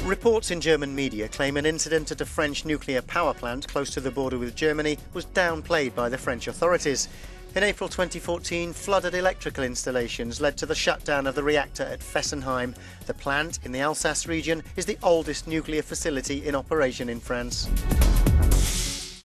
Reports in German media claim an incident at a French nuclear power plant close to the border with Germany was downplayed by the French authorities. In April 2014, flooded electrical installations led to the shutdown of the reactor at Fessenheim. The plant in the Alsace region is the oldest nuclear facility in operation in France.